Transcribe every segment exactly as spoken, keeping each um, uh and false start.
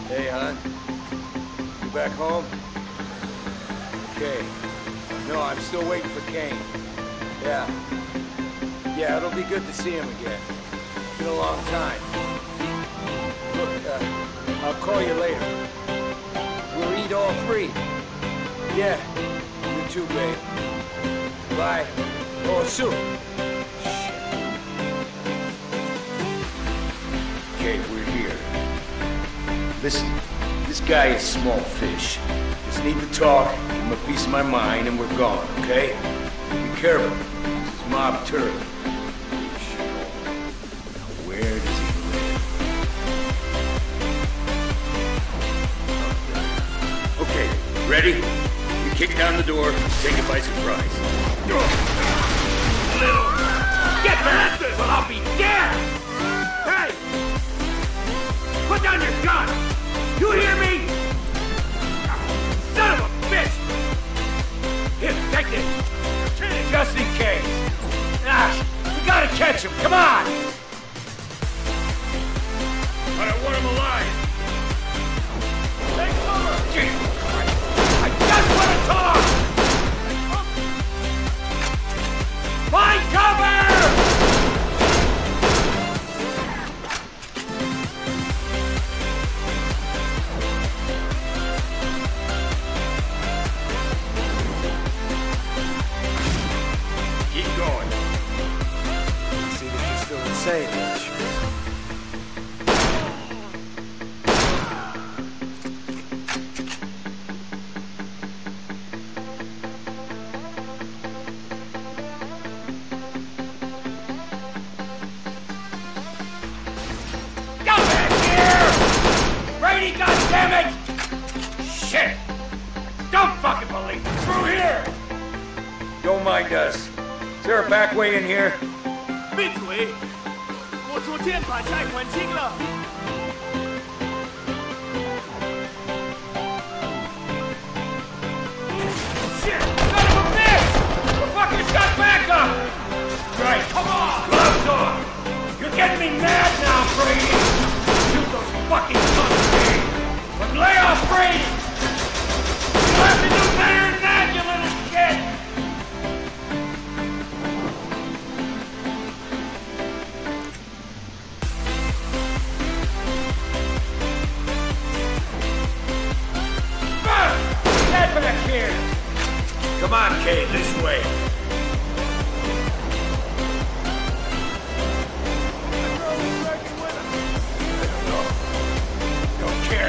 Hey, hon. You back home? Okay. No, I'm still waiting for Kane. Yeah. Yeah, it'll be good to see him again. It's been a long time. Look, uh, I'll call you later. We'll eat all three. Yeah. You too, babe. Bye. Oh, soon. Okay, we're here. Listen, this guy is small fish. Just need to talk, give him a piece of my mind, and we're gone, okay? Be careful. This is Mob Turtle. Now, where does he live? Okay, ready? We kick down the door, take it by surprise. Little... Get past this, or I'll be dead! Hey! Put down your gun! You hear me? Son of a bitch! Here, take this! Just in case. Ah, we gotta catch him, come on! I don't want him alive! Take cover! Jesus Christ! I just want to talk! Find cover! Keep going. See that you're still insane, Mitch. Goddammit! Shit! Don't fucking believe me! Through here! Don't mind us. Is there a back way in here? 闭嘴！我昨天把债还清了。 Shit! Son of a bitch! The fucker's got backup! Right, come on! Gloves on! You're getting me mad now, Brady! Shoot those fucking sons of me! But lay off Brady! You'll have to do better than that, you little shit! Get back here! Come on, Kane, this way. Don't care.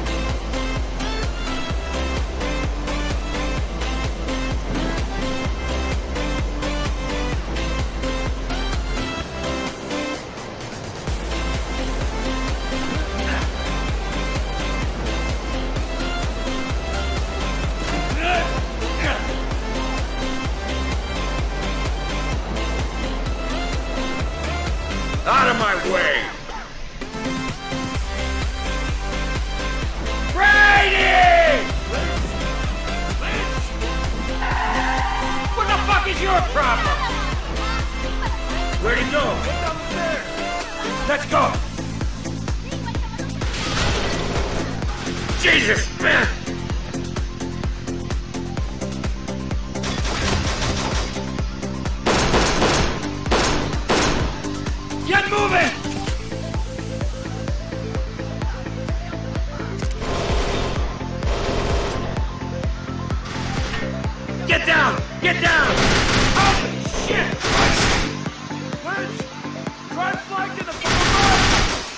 Out of my way! Brady! What the fuck is your problem? Where'd he go? Down the stairs. Let's go! Jesus, man! Get moving! Get down! Get down! Holy shit! Lynch! Try flanking the front!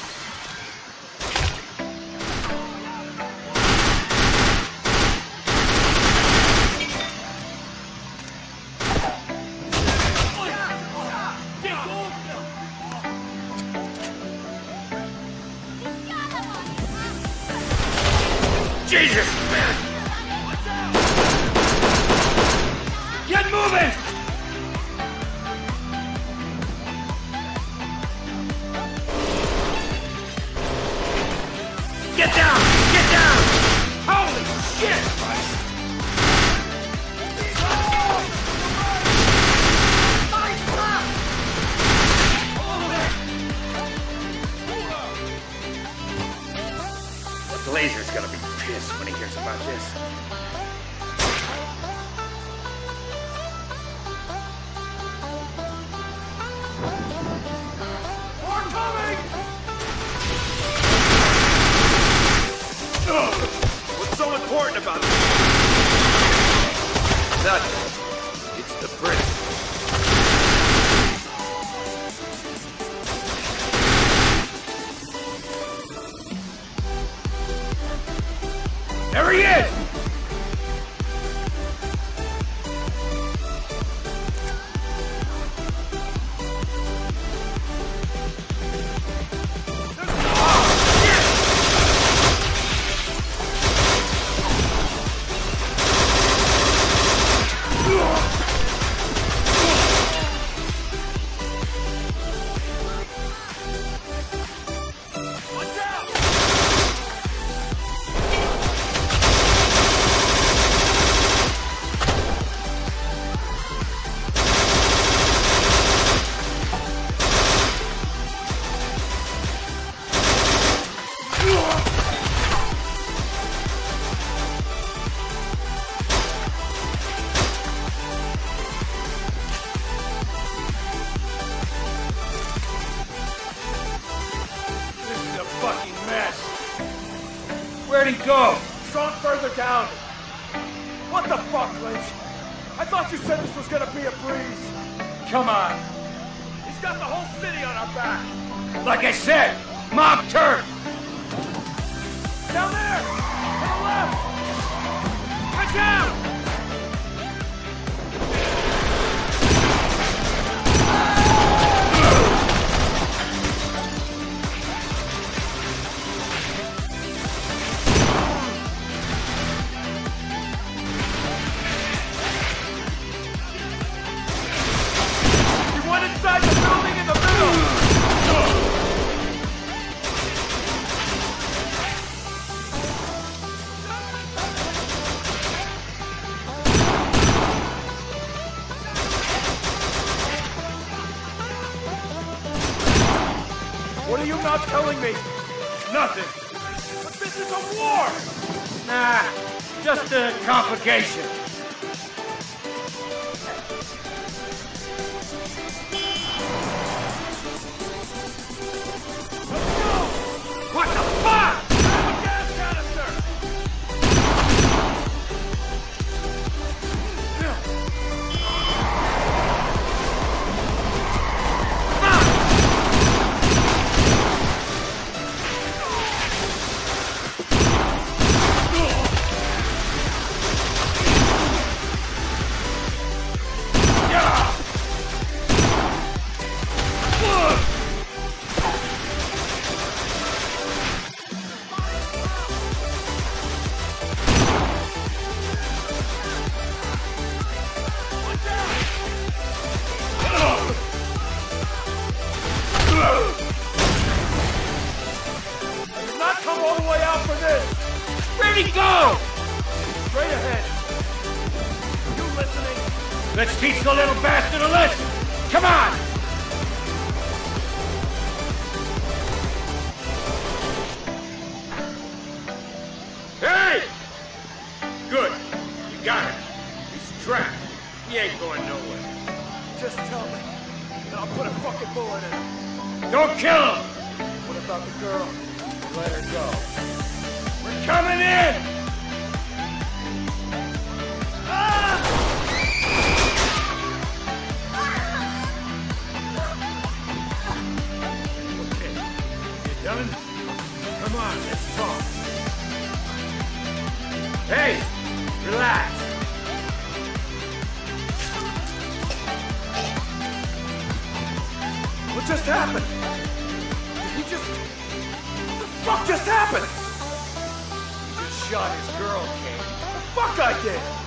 Jesus, man! Get moving! Get down! Get down! Holy shit! What the Laser's gonna be pissed when he hears about this. More coming! What's so important about it? Nothing. It's the prince. There he is! Where'd he go? Strong further down. What the fuck, Lynch? I thought you said this was gonna be a breeze. Come on. He's got the whole city on our back. Like I said, mob turn. Down there! To the left! Get down! Inside the building in the middle! What are you not telling me? Nothing. But this is a war! Nah, just a complication. What the fuck? Grab a gas canister! All the way out for this! Where'd he go? Straight ahead. You listening? Let's teach the little bastard a lesson. Come on! Hey! Good. You got him. He's trapped. He ain't going nowhere. Just tell me, and I'll put a fucking bullet in him. Don't kill him! What about the girl? Let her go. We're coming in! Ah! Okay, you done? Come on, let's talk. Hey, relax. What just happened? Did he just... What the fuck just happened? Just shot his girl, Kane. The fuck I did!